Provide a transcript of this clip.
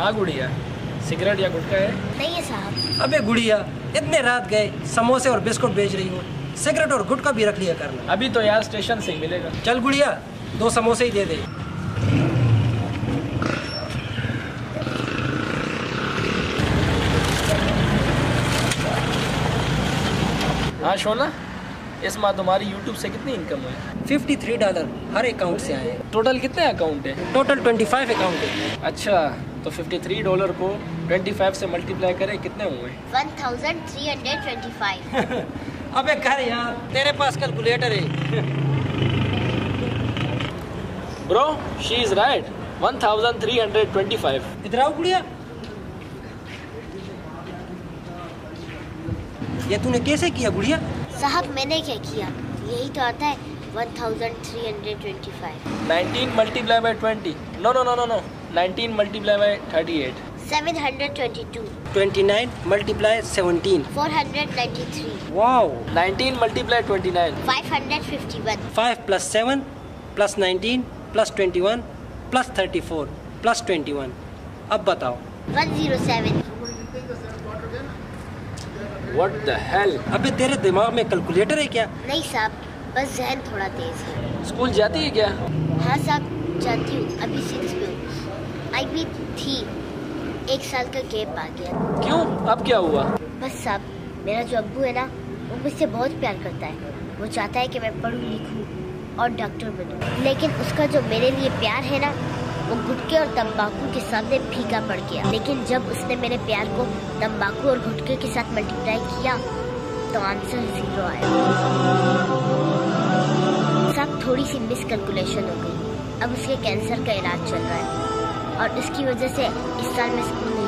हाँ गुड़िया, सिगरेट या गुटखा है? नहीं है साहब। अबे गुड़िया, इतने रात गए समोसे और बिस्कुट बेच रही हो, सिगरेट और गुटखा भी रख लिया करना। अभी तो यार स्टेशन से ही मिलेगा। चल गुड़िया, 2 समोसे ही दे दे। हाँ शोना, इस माह तुम्हारी YouTube से कितनी इनकम है? $53 हर अकाउंट से आए। टोटल कितने अकाउंट है? टोटल 25 अकाउंट है। अच्छा, तो $53 को 25 से मल्टीप्लाई करें कितने हुए? 1325। अबे कर यार, तेरे पास कैलकुलेटर है। Bro, she is right, 1325। इधर आओ गुड़िया। ये तूने कैसे किया गुड़िया? साहब मैंने क्या किया, यही तो आता है 1325। 19 multiply by 20। No no no no no, 19 multiply by 38। 722। 29 multiply 17। 493। Wow. 19 multiply 29। 551। 5 + 7 + 19 + 21 + 34 + 21। अब बताओ। 107। What the hell? अबे तेरे दिमाग में कैलकुलेटर है क्या? नहीं साहब, बस जहन थोड़ा तेज है। स्कूल जाती है क्या? हाँ साहब जाती हूँ, अभी 6 में हूँ। आई भी थी, 1 साल का गैप आ गया। क्यों, अब क्या हुआ? बस साहब, मेरा जो अब्बू है ना, वो मुझसे बहुत प्यार करता है। वो चाहता है कि मैं पढ़ूँ लिखूँ और डॉक्टर बनूँ, लेकिन उसका जो मेरे लिए प्यार है ना, वो गुटखे और तंबाकू के सामने फीका पड़ गया। लेकिन जब उसने मेरे प्यार को तंबाकू और गुटखे के साथ मल्टीप्लाई किया तो आंसर 0 आया। सब थोड़ी सी मिसकैलकुलेशन हो गई। अब उसके कैंसर का इलाज चल रहा है और इसकी वजह से इस साल मैं स्कूल